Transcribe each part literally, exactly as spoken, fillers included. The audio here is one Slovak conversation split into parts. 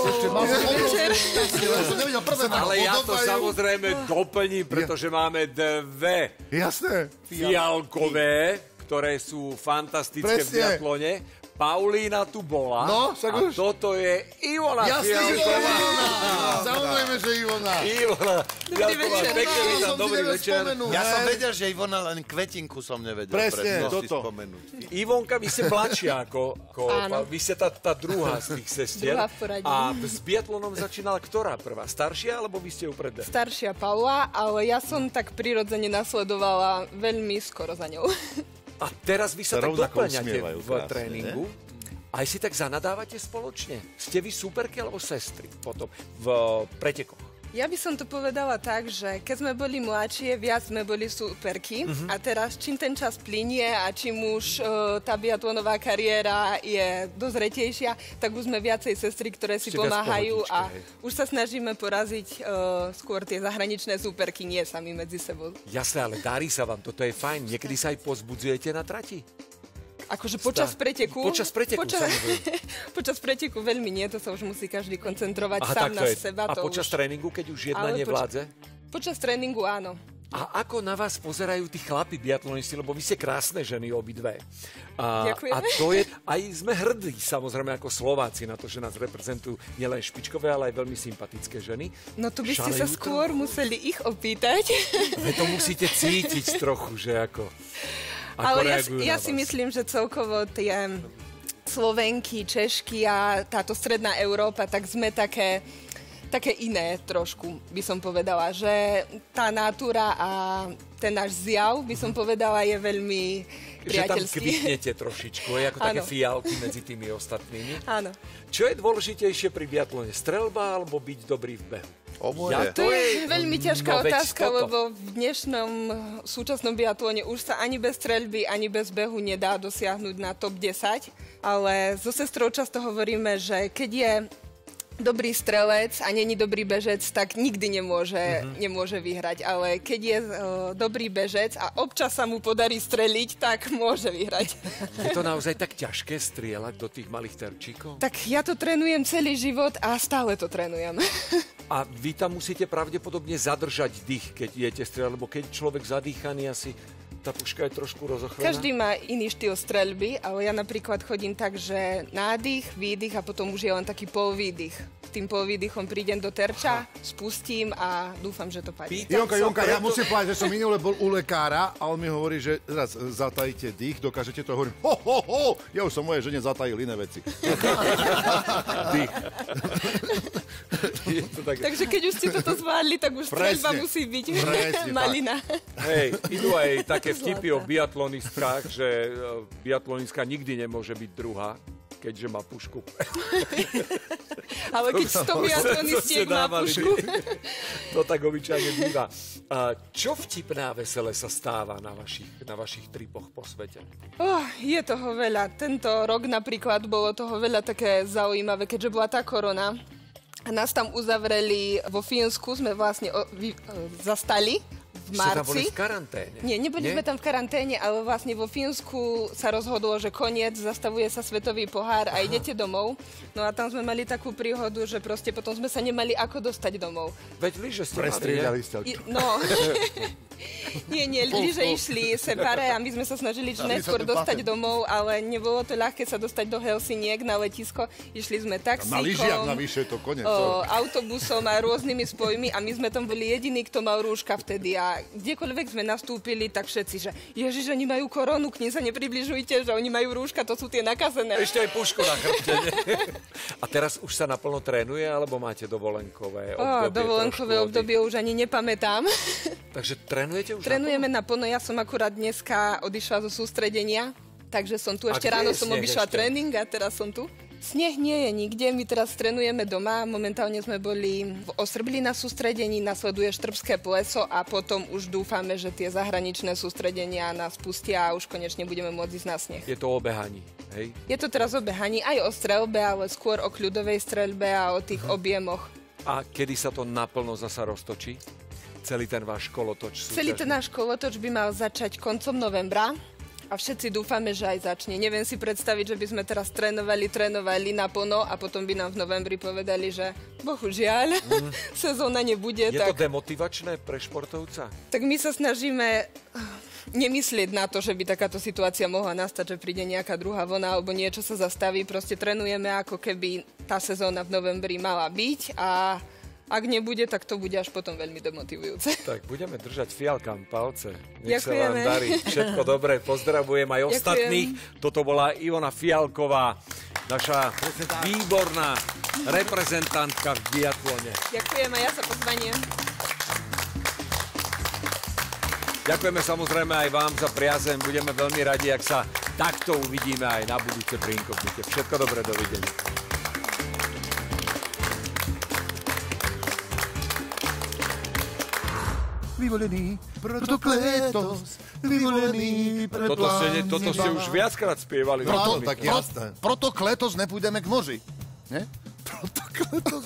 Ale ja to samozrejme doplním, pretože máme dve fialkové, ktoré sú fantastické v biatlone. Paulína tu bola no, a už... toto je Ivona Fialková. Samozrejme, že Ivona. Ivona Fialková, pekne vítam, dobrý večer. Ja som vedel, že Ivona, len kvetinku som nevedel. Presne, toto. Ivonka, vy ste mladšia ako, ako vy ste tá, tá druhá z tých sestier. A s biatlonom začínala ktorá prvá? Staršia, alebo vy ste ju predali? Staršia Paula, ale ja som tak prirodzene nasledovala veľmi skoro za ňou. A teraz vy sa tak doplňate v tréningu. Aj si tak zanadávate spoločne? Ste vy súperky alebo sestry potom v pretekoch? Ja by som to povedala tak, že keď sme boli mladšie, viac sme boli súperky. Uh-huh. A teraz, čím ten čas plynie a čím už uh, tá biatlonová kariéra je dozretejšia, tak už sme viacej sestry, ktoré si Ste pomáhajú a hej. už sa snažíme poraziť uh, skôr tie zahraničné súperky, nie sami medzi sebou. Jasné, ale darí sa vám, toto je fajn. Niekedy sa aj pozbudzujete na trati? Akože počas preteku? Počas preteku, počas, samozrejme. Počas preteku veľmi nie, to sa už musí každý koncentrovať Aha, sám na je. seba. A to počas už... tréningu, keď už jedna Ale nevládze? Počas, počas tréningu áno. A ako na vás pozerajú tí chlapi biatlonisti, lebo vy ste krásne ženy obidve. A, Ďakujem. A to je, aj sme hrdí, samozrejme, ako Slováci na to, že nás reprezentujú nielen špičkové, ale aj veľmi sympatické ženy. No tu by ste sa skôr trochu? museli ich opýtať. Vy to musíte cítiť trochu, že ako... Ale ja, ja si myslím, že celkovo tie Slovenky, Češky a táto stredná Európa, tak sme také, také iné trošku, by som povedala. Že tá natúra a ten náš zjav, by som povedala, je veľmi priateľský. Že tam kvitnete trošičku, je ako také fialky medzi tými ostatnými. Áno. Čo je dôležitejšie pri biatlone? Strelba alebo byť dobrý v behu? Ja, to je veľmi ťažká no, otázka, lebo v dnešnom súčasnom biatlone už sa ani bez streľby, ani bez behu nedá dosiahnuť na top desať. Ale so sestrou často hovoríme, že keď je dobrý strelec a není dobrý bežec, tak nikdy nemôže, uh-huh. nemôže vyhrať. Ale keď je uh, dobrý bežec a občas sa mu podarí streliť, tak môže vyhrať. Je to naozaj tak ťažké strieľať do tých malých terčíkov? Tak ja to trénujem celý život a stále to trénujem. A vy tam musíte pravdepodobne zadržať dých, keď idete strieľať, lebo keď človek zadýchaný asi... Tá puška je trošku rozochvená. Každý má iný štýl streľby, ale ja napríklad chodím tak, že nádych, výdych a potom už je len taký polvýdych. S tým polvýdychom prídem do terča, Aha. spustím a dúfam, že to padne. Jonka, Jonka, preto... ja musím povedať, že som minule bol u lekára a on mi hovorí, že raz zatajíte dých, dokážete to, hovorím, ho, ho, ho, ja už som mojej žene zatajil iné veci. Dých. tak... Takže keď už ste toto zvládli, tak už streľba musí byť Presne, malina. Hej, idú aj také vtipy o biatlonistkách, že biatlonistka nikdy nemôže byť druhá, keďže má pušku. Ale keď sto biatlonistiek má pušku. To tak obyčajne býva. Čo vtipné a veselé sa stáva na vašich, na vašich tripoch po svete? Oh, je toho veľa. Tento rok napríklad bolo toho veľa také zaujímavé, keďže bola tá korona. A nás tam uzavreli vo Fínsku, sme vlastne o, vy, o, zastali v marci. Ste tam boli v karanténe? Nie, neboli Nie? sme tam v karanténe, ale vlastne vo Fínsku sa rozhodlo, že koniec, zastavuje sa svetový pohár a Aha. idete domov. No a tam sme mali takú príhodu, že proste potom sme sa nemali ako dostať domov. Veď lyže ste Prestriedali ste. No. Nie, nie, lyže išli separé a my sme sa snažili čo najskôr dostať domov, ale nebolo to ľahké sa dostať do Helsiniek na letisko. Išli sme taxíkom, na lyžiach navyše to konec. O, autobusom a rôznymi spojmi a my sme tam boli jediní, kto mal rúška vtedy a kdekoľvek sme nastúpili, tak všetci, že Ježiš, oni majú koronu, k nim sa nepribližujte, že oni majú rúška, to sú tie nakazené. Ešte aj pušku na chrbte. A teraz už sa naplno trénuje, alebo máte dovolenkové obdobie? O, dovolenkové obdobie už ani nepamätám. Takže trénujete už Trénujeme naplno? naplno, ja som akurát dneska odišla zo sústredenia, takže som tu, ešte ráno som obišla ešte? tréning a teraz som tu. Sneh nie je nikde, my teraz trénujeme doma, momentálne sme boli v Osrbli na sústredení, nasleduje Štrbské pleso a potom už dúfame, že tie zahraničné sústredenia nás pustia a už konečne budeme môcť ísť na sneh. Je to o behaní, hej? Je to teraz o behaní, aj o streľbe, ale skôr o kľudovej streľbe a o tých uh-huh. objemoch. A kedy sa to naplno zasa roztočí? Celý ten váš kolotoč súťažný? Celý ten náš kolotoč by mal začať koncom novembra. A všetci dúfame, že aj začne. Neviem si predstaviť, že by sme teraz trénovali, trénovali naplno a potom by nám v novembri povedali, že bohužiaľ, mm. sezóna nebude. Je tak... to demotivačné pre športovca? Tak my sa snažíme nemyslieť na to, že by takáto situácia mohla nastať, že príde nejaká druhá vlna alebo niečo sa zastaví. Proste trénujeme, ako keby tá sezóna v novembri mala byť a ak nebude, tak to bude až potom veľmi demotivujúce. Tak budeme držať fialkám palce. Nech Ďakujeme. sa vám darí. Všetko dobré. Pozdravujem aj Ďakujem. ostatných. Toto bola Ivona Fialková, naša výborná reprezentantka v biatlone. Ďakujem a ja za pozvanie. Ďakujeme samozrejme aj vám za priazeň. Budeme veľmi radi, ak sa takto uvidíme aj na budúce pri Inkognite. Všetko dobré, dovidenia. Vyvolený proto kletos, vyvolený pre Toto ste, toto ste už viackrát spievali. Proto, tak jasné. Proto kletos nepôjdeme k moži. Ne? Proto kletos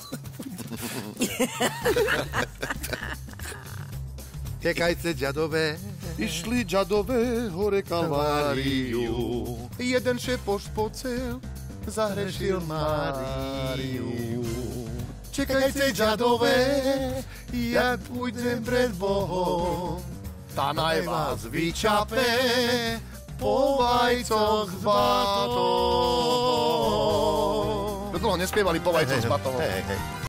Tekajte, ďadové. Išli ďadové hore Kalváriu. Jeden šepoš pocel zahrešil Máriu. Čekajte, ďadové, ja pôjdem pred Bohom. Tá naj vás vyčape po vajcoch s batom. Dlho nespievali po vajcoch s batom.